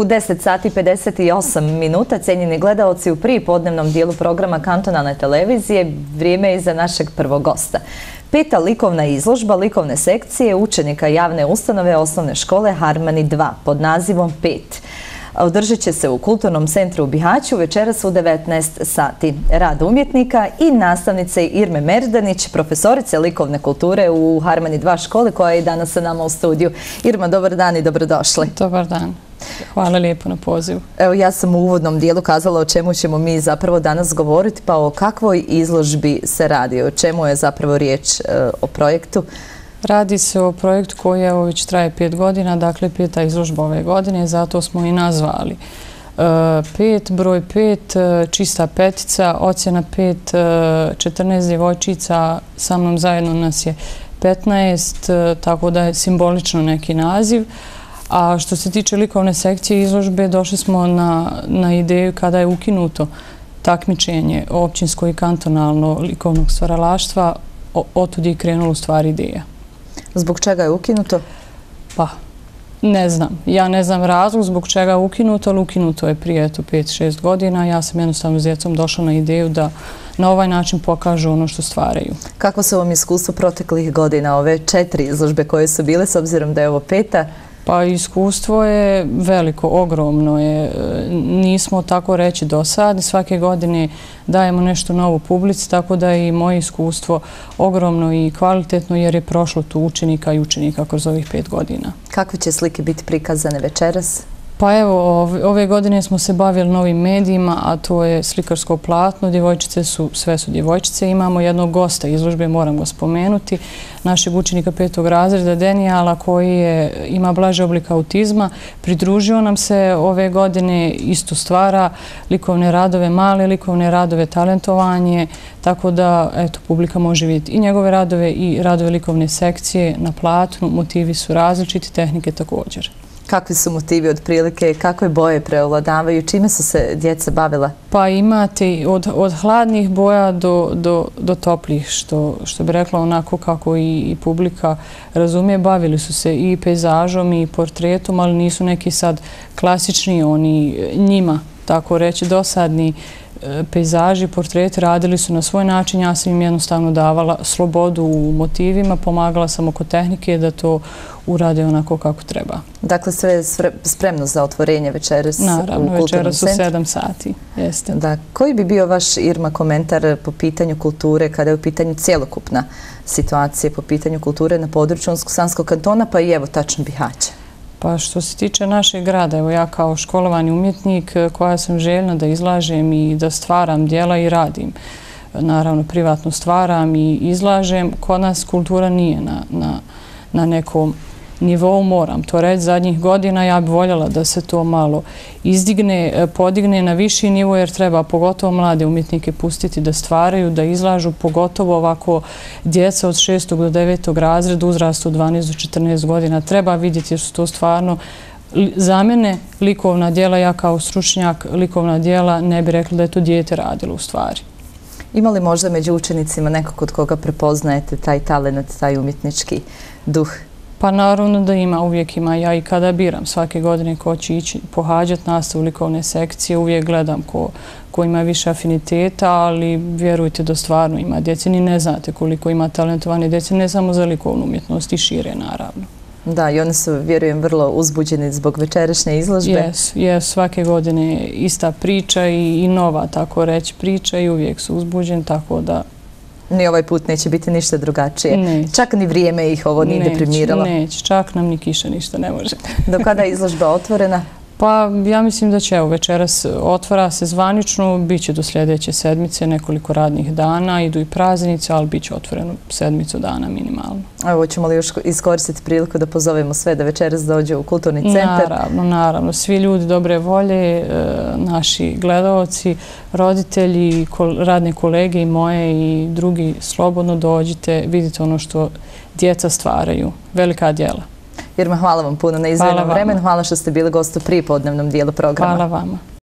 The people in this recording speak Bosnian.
U 10 sati 58 minuta, cijenjeni gledaoci, u prijepodnevnom dijelu programa kantonalne televizije vrijeme je za našeg prvog gosta. 5. likovna izložba likovne sekcije učenika javne ustanove osnovne škole Harmani 2 pod nazivom 5. Održat će se u Kulturnom centru u Bihaću večeras u 19 sati. Rad umjetnika i nastavnice Irme Merdanić, profesorice likovne kulture u Harmani 2 školi, koja je i danas sa nama u studiju. Irma, dobar dan i dobrodošli. Dobar dan. Hvala lijepo na pozivu. Evo, ja sam u uvodnom dijelu kazala o čemu ćemo mi zapravo danas govoriti, pa o kakvoj izložbi se radi, o čemu je zapravo riječ o projektu. Radi se o projektu koji evo već traje 5 godina, dakle 5. izložba ove godine, zato smo i nazvali 5, broj 5, čista petica, ocjena 5, 14 djevojčica, sa mnom zajedno nas je 15, tako da je simbolično neki naziv. A što se tiče likovne sekcije izložbe, došli smo na ideju kada je ukinuto takmičenje općinsko i kantonalno likovnog stvaralaštva, otud je krenula u stvari ideja. Zbog čega je ukinuto? Pa, ne znam. Ja ne znam razlog zbog čega je ukinuto, ali ukinuto je prije 5-6 godina. Ja sam jednostavno s djecom došla na ideju da na ovaj način pokažu ono što stvaraju. Kako su vam iskustvo proteklih godina, ove 4 izložbe koje su bile, s obzirom da je ovo 5. Pa iskustvo je veliko, ogromno je. Nismo tako reći dosadni. Svake godine dajemo nešto novo publici, tako da je i moje iskustvo ogromno i kvalitetno jer je prošlo tu učenika i učenika kroz ovih 5 godina. Kakve će slike biti prikazane večeras? Pa evo, ove godine smo se bavili novim medijima, a to je slikarsko platno. Djevojčice su, sve su djevojčice. Imamo jednog gosta izložbe, moram ga spomenuti, našeg učenika 5. razreda Denijala, koji ima blaži oblik autizma. Pridružio nam se ove godine, isto stvara likovne radove, male likovne radove, talentovanje, tako da eto, publika može vidjeti i njegove radove i radove likovne sekcije na platnu. Motivi su različiti, tehnike također. Kakvi su motivi otprilike, kakve boje preovladavaju, čime su se djeca bavila? Pa imate od hladnih boja do toplih, što bi rekla onako kako i publika razumije. Bavili su se i pejzažom i portretom, ali nisu neki sad klasični, oni njima, tako reći, dosadni pejzaži, portreti. Radili su na svoj način, ja sam im jednostavno davala slobodu u motivima, pomagala sam oko tehnike da to urade onako kako treba. Dakle, sve je spremno za otvorenje večeras u Kulturnom centru? Naravno, večeras u 7 sati. Jeste. Da. Koji bi bio vaš, Irma, komentar po pitanju kulture kada je u pitanju cjelokupna situacija po pitanju kulture na području Unsko-Sanskog kantona, pa i evo tačno Bihaća? Pa što se tiče našeg grada, evo ja kao školovani umjetnik koja sam željna da izlažem i da stvaram djela i radim. Naravno, privatno stvaram i izlažem. Kod nas kultura nije na nekom nivou, moram to reći. Zadnjih godina ja bih voljela da se to malo izdigne, podigne na viši nivo, jer treba pogotovo mlade umjetnike pustiti da stvaraju, da izlažu, pogotovo ovako djeca od 6. do 9. razreda, uzrastu od 12 do 14 godina. Treba vidjeti jer su to stvarno za mene likovna djela. Ja kao stručnjak likovna djela ne bih rekla da je to dijete radilo u stvari. Ima li možda među učenicima nekog od koga prepoznajete taj talent, taj umjetnički duh? Pa naravno da ima, uvijek ima. Ja i kada biram svake godine ko će ići pohađati nastavu likovne sekcije, uvijek gledam ko ima više afiniteta, ali vjerujte da stvarno ima djece. Ni ne znate koliko ima talentovane djece, ne samo za likovnu umjetnost i šire, naravno. Da, i oni su, vjerujem, vrlo uzbuđeni zbog večerašnje izložbe. Jes, svake godine ista priča i nova, tako reći, priča i uvijek su uzbuđeni, tako da... Ni ovaj put neće biti ništa drugačije. Neće. Čak ni vrijeme ih ovo nije deprimiralo. Neće, čak nam ni kiša ništa ne može. Do kada je izložba otvorena? Pa ja mislim da će, evo, večeras otvara se zvanično, bit će do sljedeće sedmice nekoliko radnih dana, idu i praznice, ali bit će otvoreno sedmicu dana minimalno. Evo, ćemo li još iskoristiti priliku da pozovemo sve da večeras dođe u Kulturni centar? Naravno. Svi ljudi dobre volje, naši gledaoci, roditelji, radne kolege i moje i drugi, slobodno dođite, vidite ono što djeca stvaraju. Velika djela. Irma, hvala vam puno na izdvojenom vremenu. Hvala što ste bili gost u prijepodnevnom dijelu programa. Hvala vama.